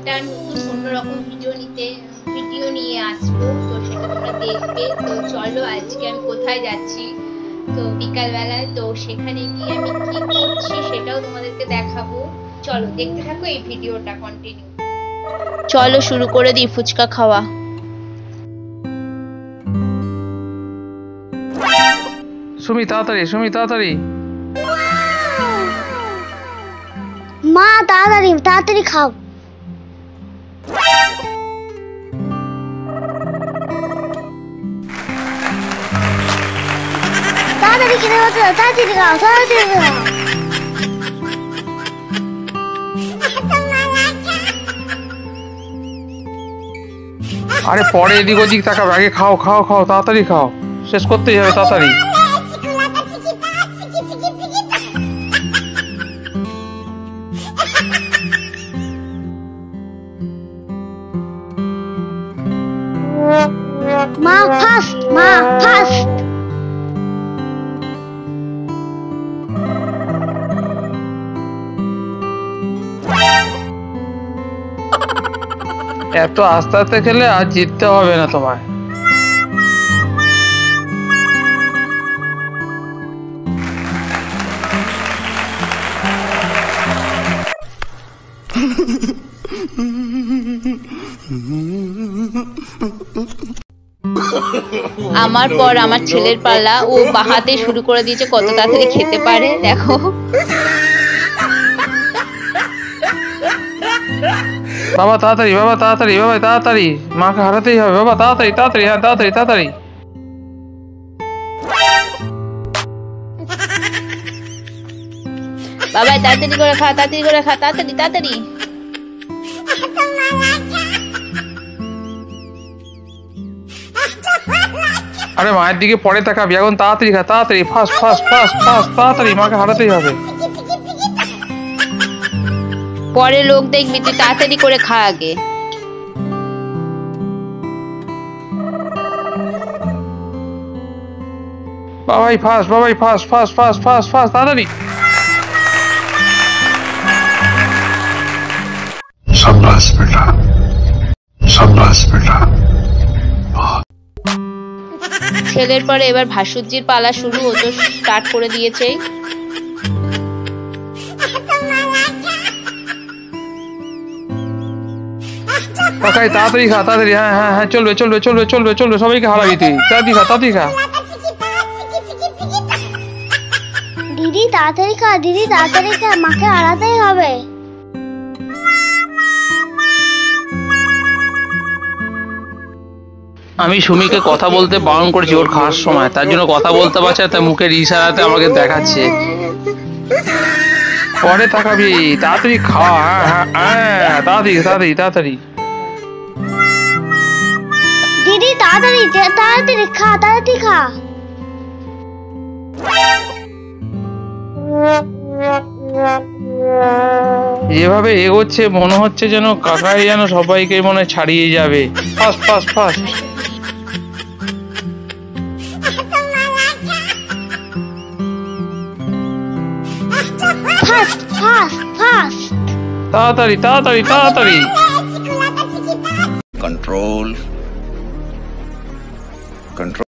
একটা নতুন অন্যরকম ভিডিও নিয়ে আসবো, তো সেটা তোমরা দেখবে। তো চলো আজকে আমি কোথায় যাচ্ছি, তো বিকালবেলায়, তো সেখানে গিয়ে আমি কি করছি সেটাও তোমাদেরকে দেখাবো। চলো দেখতে থাকো এই ভিডিওটা কন্টিনিউ। চলো শুরু করে দিই ফুচকা খাওয়া। সুমি তাড়াতাড়ি, সুমি তাড়াতাড়ি। মা তাড়াতাড়ি তাড়াতাড়ি খাও। তাড়াতাড়ি খেতে বলছো, তাড়াতাড়ি খাও, তাড়াতাড়ি খাও। আরে পরে এদিক ওদিক তাকাবে, আগে খাও খাও খাও, তাড়াতাড়ি খাও, শেষ করতেই হবে তাড়াতাড়ি। মা ফাস্ট, মা ফাস্ট। এত আস্তে আস্তে খেলে আর জিততে হবে না তোমায়। আমার পর আমার ছেলের পালা, ও বাহাতে শুরু করে দিয়েছে, কত তাড়াতাড়ি খেতে পারে দেখো। বাবা তাড়াতাড়ি, বাবা তাড়াতাড়ি, বাবা তাড়াতাড়ি, মাকে হারাতেই হবে বাবা, তাড়াতাড়ি তাড়াতাড়ি, হ্যাঁ তাড়াতাড়ি তাড়াতাড়ি। বাবা তাড়াতাড়ি করে খা, তাড়াতাড়ি করে খা, তাড়াতাড়ি তাড়াতাড়ি। আরে মায়ের দিকে পরে তাকাবি, এখন তাড়াতাড়ি খা, তাড়াতাড়ি, ফাস্ট ফাস্ট ফাস্ট ফাস্ট, তাড়াতাড়ি, মাকে হারাতেই হবে। পরে লোক দেখবি, তুই তাড়াতাড়ি করে খা আগে। Babai fast, Babai fast fast fast fast fast, তাড়াতাড়ি। शाबाश बेटा, शाबाश बेटा। ছেলের পরে এবার ভাসুরজির পালা শুরু, ও তো স্টার্ট করে দিয়েছে। কাকাই তাড়াতাড়ি খা, তাড়াতাড়ি, হ্যাঁ হ্যাঁ হ্যাঁ, চলবে চলবে চলবে চলবে চলবে, সবাইকে হারাবি তুই, তাড়াতাড়ি খা, তাড়াতাড়ি খা। দিদি তাড়াতাড়ি খা, দিদি তাড়াতাড়ি খা, মাকে হারাতেই হবে। আমি সুমিকে কথা বলতে বারণ করেছি ওর খাওয়ার সময়, তার জন্য কথা বলতে পারছে না, তাই মুখের ইশারাতে আমাকে দেখাচ্ছে। পরে তাকাবি, তাড়াতাড়ি খাওয়া, হ্যাঁ হ্যাঁ হ্যাঁ, তাড়াতাড়ি তাড়াতাড়ি তাড়াতাড়ি। দিদি তাড়াতাড়ি তাড়াতাড়ি খা, তাড়াতাড়ি খা। যেভাবে এগোচ্ছে মনে হচ্ছে যেন কাকাই যেন সবাইকে মনে হয় ছাড়িয়ে যাবে। Fast fast fast. Fast fast fast. তাড়াতাড়ি তাড়াতাড়ি তাড়াতাড়ি। Control control.